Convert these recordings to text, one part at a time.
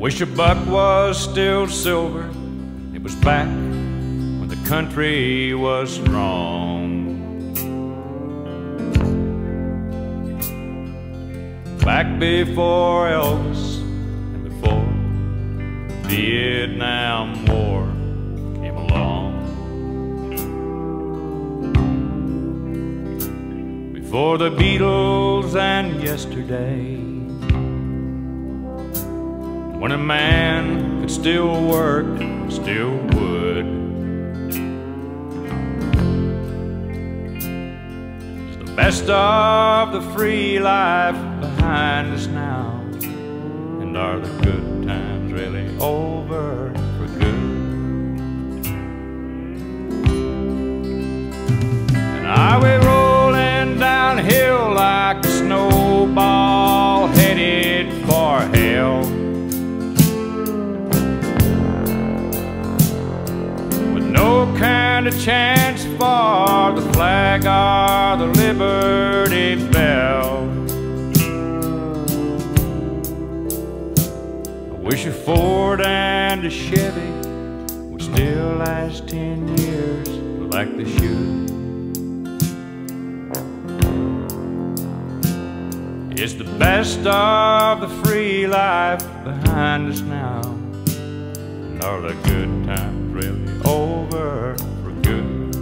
Wish a buck was still silver. It was back when the country was strong. Back before Elvis and before the Vietnam War came along. Before the Beatles and yesterday, when a man could still work, still would. It's the best of the free life behind us now. And are the good times really over for good? And are we rolling downhill like a snowball headed for hell? No kind of chance for the flag or the Liberty Bell. I wish a Ford and a Chevy would still last 10 years like they should. It's the best of the free life behind us now. And are the good times really over for good?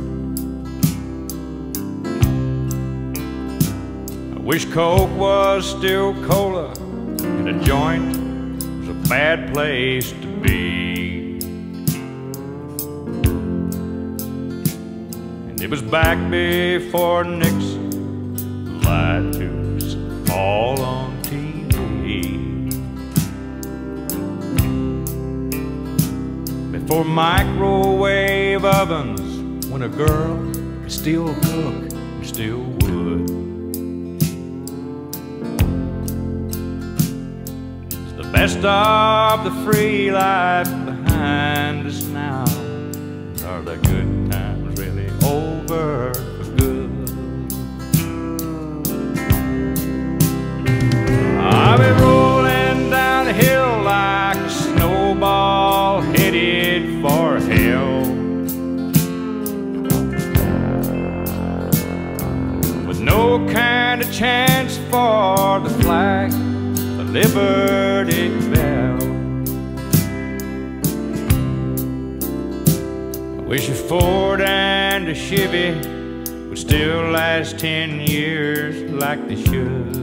I wish Coke was still cola and a joint was a bad place to be. And it was back before Nixon lied to us all on TV. Before microwave ovens, when a girl could still cook and still would. It's the best of the free life behind us now. Are the good times really over for good? Are we rolling down the hill like a snowball headed for hell? With no kind of chance for the flag, the Liberty Bell. I wish a Ford and a Chevy would still last 10 years like they should.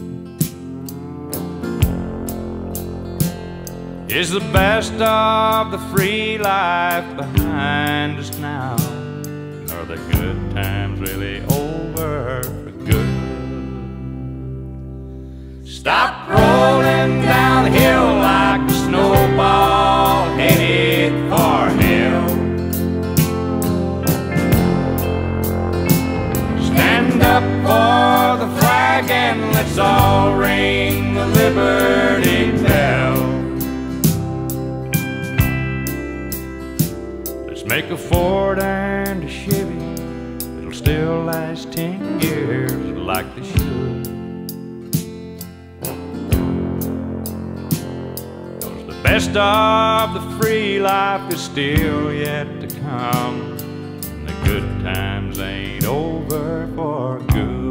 It's the best of the free life behind us now. Are the good times really over for good? Stop rolling down the hill like a snowball headed for hell. Stand up for the flag and let's all ring the Liberty Bell. Make a Ford and a Chevy that'll still last 10 years like they should. 'Cause the best of the free life is still yet to come, and the good times ain't over for good.